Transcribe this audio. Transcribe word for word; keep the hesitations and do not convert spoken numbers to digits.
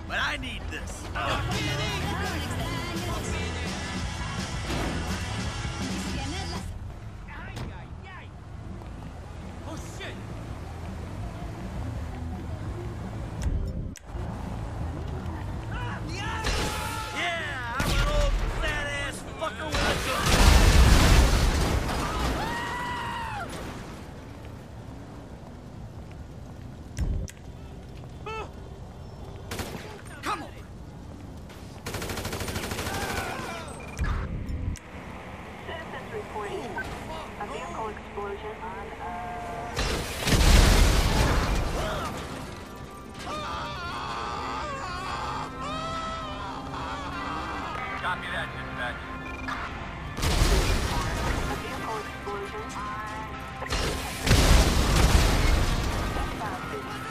but I need this. Oh shit! Yeah, I'm an old fat-ass fucker with a gun. Come on! Citizens reporting a vehicle explosion on, uh... Copy that, dispatch. a vehicle explosion on...